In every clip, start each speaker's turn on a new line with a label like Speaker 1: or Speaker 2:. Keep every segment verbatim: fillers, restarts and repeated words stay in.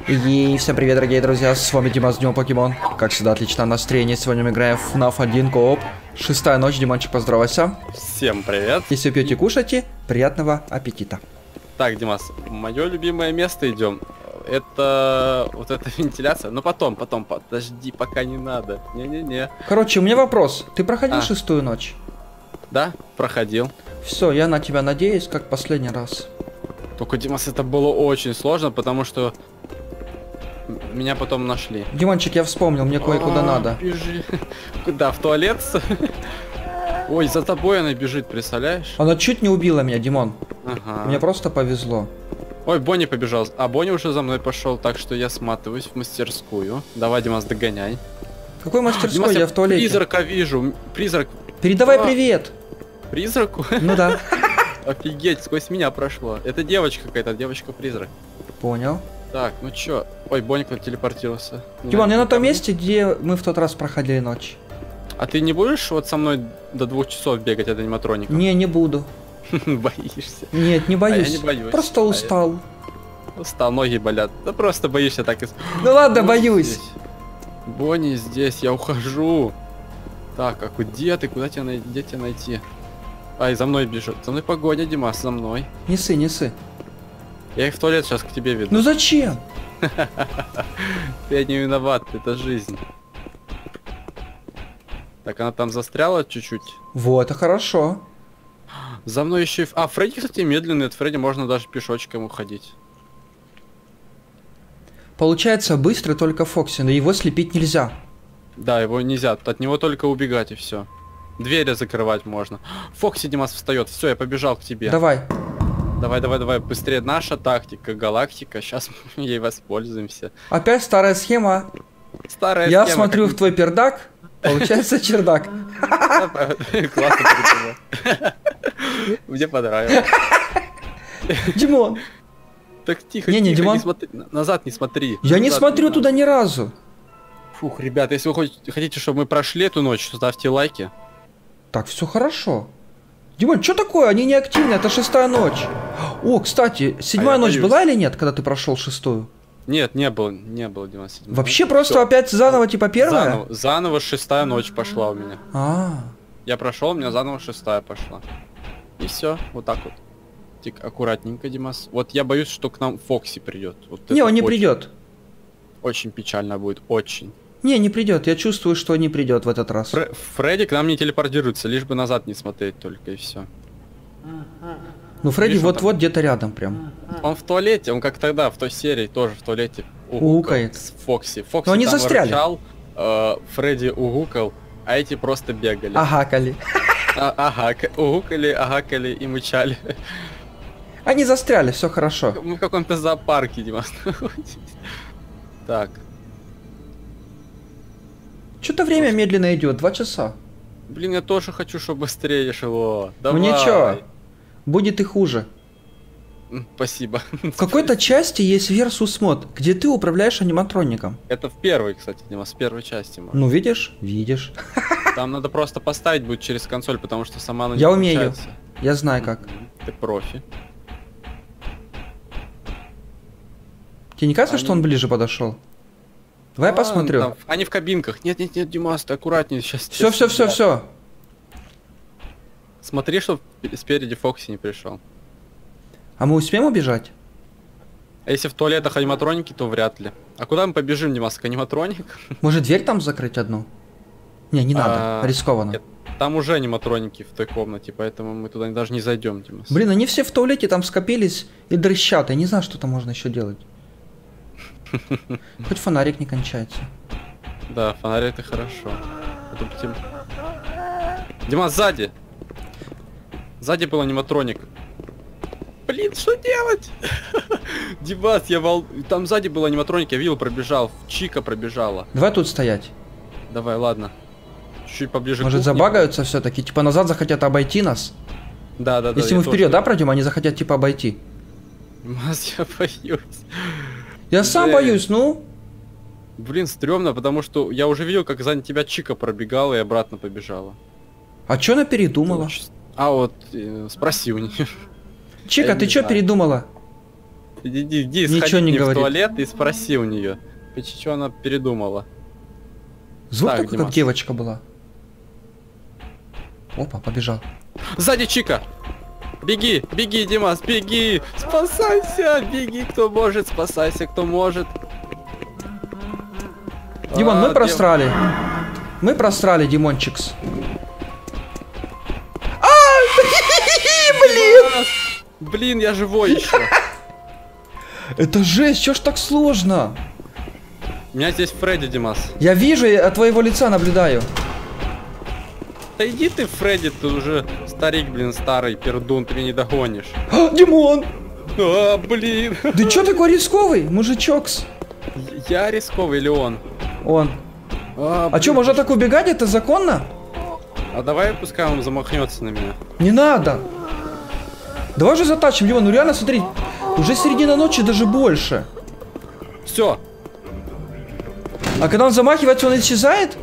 Speaker 1: И всем привет, дорогие друзья, с вами Дима с Днем Покемон. Как всегда, отличное настроение. Сегодня мы играем в эф один кооп. Шестая ночь, Димончик, поздоровайся.
Speaker 2: Всем привет.
Speaker 1: Если пьете, кушайте, приятного аппетита.
Speaker 2: Так, Димас, мое любимое место идем. Это вот эта вентиляция. Но потом, потом, подожди, пока не надо. Не-не-не.
Speaker 1: Короче, у меня вопрос. Ты проходил
Speaker 2: а.
Speaker 1: шестую ночь?
Speaker 2: Да, проходил.
Speaker 1: Все, я на тебя надеюсь, как последний раз.
Speaker 2: Только, Димас, это было очень сложно, потому что меня потом нашли.
Speaker 1: Димончик, я вспомнил, мне кое-куда надо.
Speaker 2: Бежи. Куда? В туалет? Ой, за тобой она бежит, представляешь?
Speaker 1: Она чуть не убила меня, Димон.
Speaker 2: Ага.
Speaker 1: Мне просто повезло.
Speaker 2: Ой, Бонни побежал. А Бонни уже за мной пошел, так что я сматываюсь в мастерскую. Давай, Димас, догоняй.
Speaker 1: Какой мастерской?
Speaker 2: Димас,
Speaker 1: я в туалете.
Speaker 2: Призрака вижу. Призрак.
Speaker 1: Передавай
Speaker 2: а.
Speaker 1: привет.
Speaker 2: Призраку?
Speaker 1: Ну да.
Speaker 2: Офигеть, сквозь меня прошло. Это девочка какая-то, девочка-призрак.
Speaker 1: Понял.
Speaker 2: Так, ну чё? Ой, Бонька телепортировался.
Speaker 1: Димон, я на том месте, где мы в тот раз проходили ночь.
Speaker 2: А ты не будешь вот со мной до двух часов бегать от аниматроника?
Speaker 1: Не, не буду.
Speaker 2: Боишься?
Speaker 1: Нет, не боюсь.
Speaker 2: А я не боюсь.
Speaker 1: Просто устал.
Speaker 2: А я... Устал, ноги болят. Да просто боишься так и...
Speaker 1: Ну ладно, боюсь.
Speaker 2: Здесь. Бонни здесь, я ухожу. Так, а где ты? Куда тебя, най... Где тебя найти? Ай, за мной бежит. За мной погоня, Димас, за мной.
Speaker 1: Несы, несы.
Speaker 2: Я их в туалет сейчас к тебе веду.
Speaker 1: Ну зачем?
Speaker 2: Ты не виноват, это жизнь. Так, она там застряла чуть-чуть.
Speaker 1: Вот, это хорошо.
Speaker 2: За мной еще и... А, Фредди, кстати, медленный. От Фредди можно даже пешочком уходить.
Speaker 1: Получается быстро только Фокси, но его слепить нельзя.
Speaker 2: Да, его нельзя. От него только убегать и все. Двери закрывать можно. Фокси, Димас, встает. Все, я побежал к тебе.
Speaker 1: Давай.
Speaker 2: Давай, давай, давай. Быстрее. Наша тактика, галактика. Сейчас мы ей воспользуемся.
Speaker 1: Опять старая схема.
Speaker 2: Старая
Speaker 1: я
Speaker 2: схема.
Speaker 1: смотрю
Speaker 2: как...
Speaker 1: в твой пердак. Получается чердак.
Speaker 2: Классно придумал. Мне понравилось.
Speaker 1: Димон.
Speaker 2: Так тихо,
Speaker 1: не,
Speaker 2: тихо,
Speaker 1: не, Димон.
Speaker 2: не смотри. Назад не смотри.
Speaker 1: Я
Speaker 2: назад,
Speaker 1: не смотрю
Speaker 2: не
Speaker 1: туда ни разу.
Speaker 2: Фух, ребята, если вы хотите, чтобы мы прошли эту ночь, ставьте лайки.
Speaker 1: Так, все хорошо. Димон, что такое? Они не активны, это шестая ночь. О, кстати, седьмая а ночь боюсь. Была или нет, когда ты прошел шестую?
Speaker 2: Нет, не было, не было, Дима, седьмая.
Speaker 1: Вообще просто Всё. Опять заново, типа первая?
Speaker 2: Заново, заново шестая ночь пошла у меня.
Speaker 1: А, -а, -а.
Speaker 2: Я прошел, у меня заново шестая пошла. И все, вот так вот. Тик, аккуратненько, Димас. Вот я боюсь, что к нам Фокси придет. Вот
Speaker 1: не, он не
Speaker 2: очень,
Speaker 1: придет.
Speaker 2: Очень печально будет, очень.
Speaker 1: Не, не придет. Я чувствую, что не придет в этот раз.
Speaker 2: Фре Фредди к нам не телепортируется, лишь бы назад не смотреть только и все.
Speaker 1: Ну Фредди вот-вот где-то рядом прям.
Speaker 2: Он в туалете, он как тогда в той серии тоже в туалете
Speaker 1: угукает
Speaker 2: с Фокси. Фокси
Speaker 1: Но они
Speaker 2: там
Speaker 1: застряли.
Speaker 2: Рычал, э, Фредди угукал, а эти просто бегали.
Speaker 1: Агакали.
Speaker 2: А, ага, угукали, агакали и мычали.
Speaker 1: Они застряли, все хорошо.
Speaker 2: Мы в каком-то зоопарке, Дима. Так.
Speaker 1: Что-то время медленно идет, два часа.
Speaker 2: Блин, я тоже хочу, чтобы быстрее шло. Давай.
Speaker 1: Ну ничего, будет и хуже.
Speaker 2: Спасибо.
Speaker 1: В какой-то части есть Versus мод, где ты управляешь аниматроником.
Speaker 2: Это в первой, кстати, Дима, с первой части. Может.
Speaker 1: Ну видишь, видишь.
Speaker 2: Там надо просто поставить будет через консоль, потому что сама она не
Speaker 1: Я умею,
Speaker 2: получается.
Speaker 1: Я знаю как.
Speaker 2: Ты профи.
Speaker 1: Тебе не кажется,
Speaker 2: Они...
Speaker 1: что он ближе подошел? Давай
Speaker 2: а,
Speaker 1: посмотрю.
Speaker 2: Там, они в кабинках. Нет, нет, нет, Димас, ты аккуратнее сейчас.
Speaker 1: Все, все, все, все.
Speaker 2: Смотри, чтобы спереди Фокси не пришел.
Speaker 1: А мы успеем убежать?
Speaker 2: А если в туалетах аниматроники, то вряд ли. А куда мы побежим, Димас, к аниматроник?
Speaker 1: Может дверь там закрыть одну? Не, не надо,
Speaker 2: а,
Speaker 1: рискованно.
Speaker 2: Нет, там уже аниматроники в той комнате, поэтому мы туда даже не зайдем, Димас.
Speaker 1: Блин, они все в туалете там скопились и дрыщат. Я не знаю, что там можно еще делать. Хоть фонарик не кончается.
Speaker 2: Да, фонарик это хорошо. А тут тем... Дима, сзади! Сзади был аниматроник. Блин, что делать? Димас, я вол... Там сзади был аниматроник, я видел, пробежал. Чика пробежала.
Speaker 1: Давай тут стоять.
Speaker 2: Давай, ладно. Чуть-чуть поближе.
Speaker 1: Может забагаются все-таки? Типа назад захотят обойти нас?
Speaker 2: Да, да, да.
Speaker 1: Если мы вперед, да, пройдем, они захотят типа обойти.
Speaker 2: Димас, я боюсь.
Speaker 1: Я сам боюсь, ну.
Speaker 2: Блин, стрёмно, потому что я уже видел, как сзади тебя Чика пробегала и обратно побежала.
Speaker 1: А чё она передумала?
Speaker 2: А вот, э, спроси у нее.
Speaker 1: Чика, ты чё передумала?
Speaker 2: Иди, иди,
Speaker 1: Ничего
Speaker 2: сходи
Speaker 1: не
Speaker 2: в
Speaker 1: говорит.
Speaker 2: туалет и спроси у нее. Что она передумала.
Speaker 1: Звук
Speaker 2: Так,
Speaker 1: такой, как
Speaker 2: Димас.
Speaker 1: девочка была. Опа, побежал.
Speaker 2: Сзади Чика! Беги, беги, Димас, беги! Спасайся! Беги, кто может, спасайся, кто может.
Speaker 1: Димон, мы
Speaker 2: А,
Speaker 1: просрали. Мы просрали, Димончикс.
Speaker 2: Блин! Блин, я живой еще.
Speaker 1: Это жесть, чё ж так сложно?
Speaker 2: У меня здесь Фредди, Димас.
Speaker 1: Я вижу, я от твоего лица наблюдаю.
Speaker 2: Да иди ты, Фредди, ты уже старик, блин, старый пердун, ты меня не догонишь.
Speaker 1: А, Димон!
Speaker 2: А, блин.
Speaker 1: Ты чё такой рисковый, мужичокс?
Speaker 2: Я рисковый или он?
Speaker 1: Он.
Speaker 2: А,
Speaker 1: А
Speaker 2: блин.
Speaker 1: чё, можно так убегать? Это законно?
Speaker 2: А давай пускай он замахнется на меня.
Speaker 1: Не надо. Давай же затащим, Димон, ну реально смотри. Уже середина ночи, даже больше.
Speaker 2: Все.
Speaker 1: А когда он замахивается, он исчезает?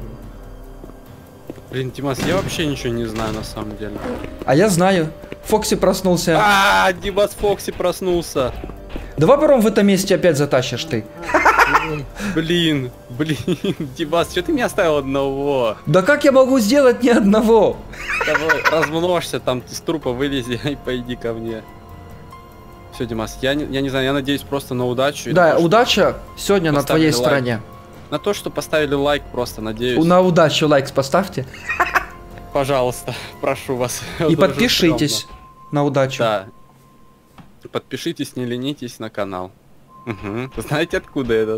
Speaker 2: Блин, Димас, я вообще ничего не знаю на самом деле.
Speaker 1: А я знаю. Фокси проснулся.
Speaker 2: А, Димас Фокси проснулся.
Speaker 1: Давай потом в этом месте опять затащишь ты.
Speaker 2: Блин, блин, Димас, что ты меня оставил одного?
Speaker 1: Да как я могу сделать ни одного?
Speaker 2: Давай, размножься, там с трупа вылези и пойди ко мне. Все, Димас, я не, я не знаю, я надеюсь просто на удачу. и на
Speaker 1: Да,
Speaker 2: то, что-
Speaker 1: удача сегодня на
Speaker 2: поставили
Speaker 1: твоей
Speaker 2: лайк.
Speaker 1: стороне.
Speaker 2: На то, что поставили лайк, просто надеюсь.
Speaker 1: На удачу лайк поставьте.
Speaker 2: Пожалуйста, прошу вас.
Speaker 1: И
Speaker 2: Очень
Speaker 1: подпишитесь
Speaker 2: скромно.
Speaker 1: на удачу.
Speaker 2: Да. Подпишитесь, не ленитесь на канал. Угу. Знаете, откуда этот?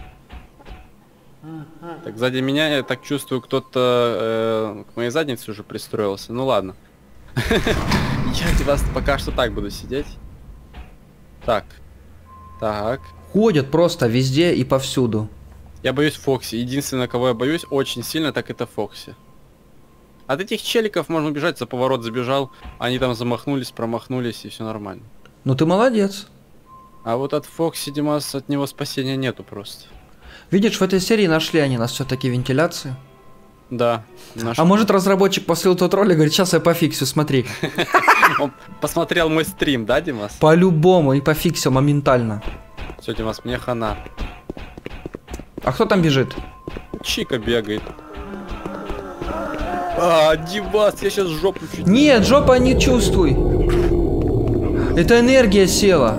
Speaker 2: Так, сзади меня, я так чувствую, кто-то э, к моей заднице уже пристроился. Ну ладно. Я вас пока что так буду сидеть. Так. Так.
Speaker 1: Ходят просто везде и повсюду.
Speaker 2: Я боюсь Фокси. Единственное, кого я боюсь очень сильно, так это Фокси. От этих челиков можно убежать, за поворот забежал, они там замахнулись, промахнулись и все нормально.
Speaker 1: Ну ты молодец.
Speaker 2: А вот от Фокси, Димас, от него спасения нету просто.
Speaker 1: Видишь, в этой серии нашли они нас все-таки вентиляцию.
Speaker 2: Да. наш-
Speaker 1: А может разработчик после тот ролик говорит, сейчас я пофиксю, смотри.
Speaker 2: Он посмотрел мой стрим, да, Димас?
Speaker 1: По-любому и пофиксил моментально.
Speaker 2: Все, Димас, мне хана.
Speaker 1: А кто там бежит?
Speaker 2: Чика бегает. А, Димас, я сейчас жопу чуть...
Speaker 1: Нет, жопа не чувствуй. Это энергия села.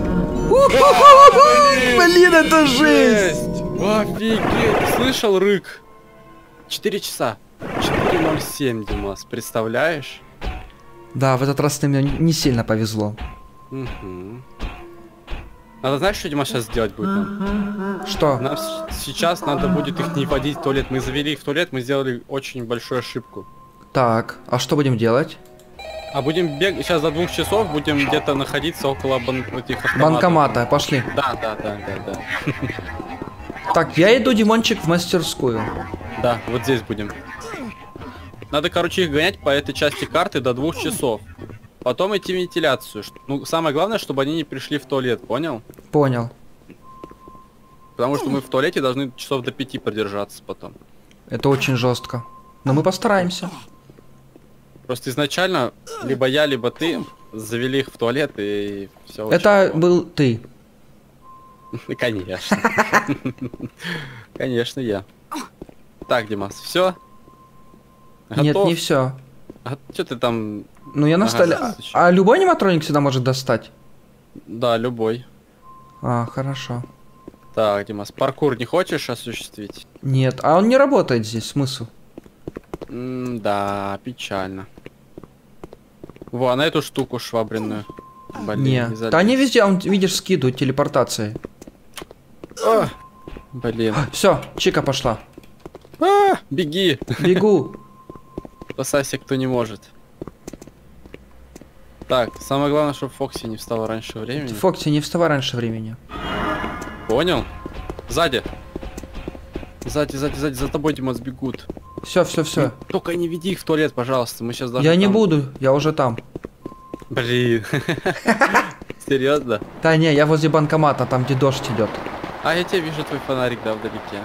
Speaker 1: Блин, это жесть.
Speaker 2: Офигеть, слышал рык? четыре часа. четыре ноль семь, Димас, представляешь?
Speaker 1: Да, в этот раз ты мне не сильно повезло.
Speaker 2: Угу. Надо, знаешь, что Дима сейчас сделать будет нам?
Speaker 1: Что?
Speaker 2: Нам с- сейчас надо будет их не водить в туалет. Мы завели их в туалет, мы сделали очень большую ошибку.
Speaker 1: Так, а что будем делать?
Speaker 2: А будем бегать, сейчас до двух часов будем где-то находиться около бан- этих автоматов.
Speaker 1: Банкомата, пошли.
Speaker 2: Да, да, да, да, да.
Speaker 1: Так, я иду, Димончик, в мастерскую.
Speaker 2: Да, вот здесь будем. Надо, короче, их гонять по этой части карты до двух часов. Потом идти в вентиляцию. Ш- Ну, самое главное, чтобы они не пришли в туалет, понял?
Speaker 1: Понял.
Speaker 2: Потому что мы в туалете должны часов до пяти продержаться потом.
Speaker 1: Это очень жестко. Но мы постараемся.
Speaker 2: Просто изначально либо я, либо ты завели их в туалет и все.
Speaker 1: Это был ты.
Speaker 2: Конечно. Конечно, я. Так, Димас, все?
Speaker 1: Нет, не все.
Speaker 2: А что ты там...
Speaker 1: Ну я на
Speaker 2: Ага,
Speaker 1: столе.
Speaker 2: следующий.
Speaker 1: А любой аниматроник сюда может достать?
Speaker 2: Да, любой.
Speaker 1: А, хорошо.
Speaker 2: Так, Димас, паркур не хочешь осуществить?
Speaker 1: Нет, а он не работает здесь, смысл?
Speaker 2: М, да, печально. Во, на эту штуку швабренную. Блин,
Speaker 1: Не.
Speaker 2: залез.
Speaker 1: Да они везде, он, видишь, скидывают телепортацией.
Speaker 2: А, блин.
Speaker 1: Все, Чика пошла.
Speaker 2: А, беги.
Speaker 1: Бегу.
Speaker 2: Спасайся, кто не может. Так, самое главное, чтобы Фокси не встала раньше времени.
Speaker 1: Фокси, не вставай раньше времени.
Speaker 2: Понял? Сзади. Сзади, сзади, сзади, за тобой, Димас, бегут.
Speaker 1: Все, все, все.
Speaker 2: Только не веди их в туалет, пожалуйста. Мы сейчас даже.
Speaker 1: Я не
Speaker 2: там-
Speaker 1: буду, я уже там.
Speaker 2: Блин. Серьезно?
Speaker 1: Да не, я возле банкомата, там где дождь идет.
Speaker 2: А я тебя вижу, твой фонарик, да, вдалеке.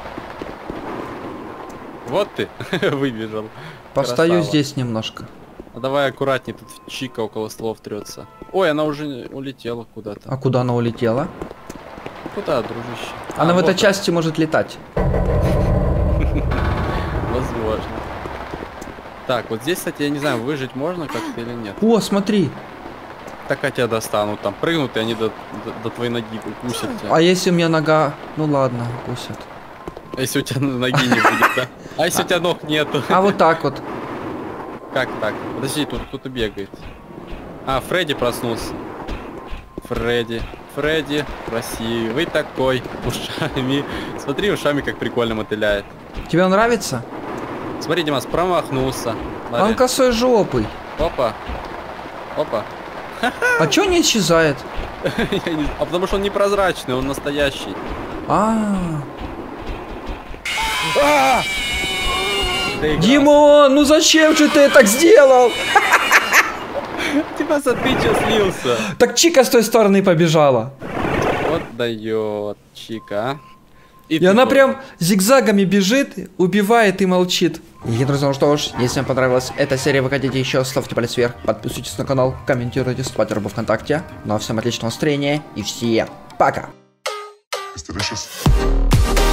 Speaker 2: Вот ты, выбежал.
Speaker 1: Постою
Speaker 2: Красава.
Speaker 1: здесь немножко.
Speaker 2: А давай аккуратней, тут Чика около слов трется. Ой, она уже улетела куда-то.
Speaker 1: А куда она улетела?
Speaker 2: Куда, дружище?
Speaker 1: Она
Speaker 2: а,
Speaker 1: в
Speaker 2: вот
Speaker 1: этой
Speaker 2: он.
Speaker 1: части может летать.
Speaker 2: Возможно. Так, вот здесь, кстати, я не знаю, выжить можно как-то или нет.
Speaker 1: О, смотри.
Speaker 2: Так а тебя достанут, там прыгнут, и они до, до, до твоей ноги укусят тебя.
Speaker 1: А если у меня нога... Ну ладно, укусят.
Speaker 2: А если у тебя ноги не будет, да? А если у тебя ног нету?
Speaker 1: А вот так вот.
Speaker 2: Как так? Подожди, тут кто-то бегает. А, Фредди проснулся. Фредди. Фредди, красивый такой, ушами. Смотри, ушами как прикольно мотыляет.
Speaker 1: Тебе он нравится?
Speaker 2: Смотри, Димас, промахнулся. Смотри.
Speaker 1: Он косой жопой.
Speaker 2: Опа. Опа.
Speaker 1: А чё не исчезает?
Speaker 2: Я не- А потому что он непрозрачный, он настоящий.
Speaker 1: А,
Speaker 2: Ты играл.
Speaker 1: Димон, ну зачем же ты так сделал?
Speaker 2: Димас, а ты чё слился?
Speaker 1: Так Чика с той стороны побежала.
Speaker 2: Вот дает Чика.
Speaker 1: И
Speaker 2: ты
Speaker 1: она
Speaker 2: тоже.
Speaker 1: прям зигзагами бежит, убивает и молчит. И, друзья, ну что ж, если вам понравилась эта серия, вы хотите еще, ставьте палец вверх, подписывайтесь на канал, комментируйте, ставьте рубу ВКонтакте. Ну а всем отличного настроения и всем пока!
Speaker 3: It's delicious.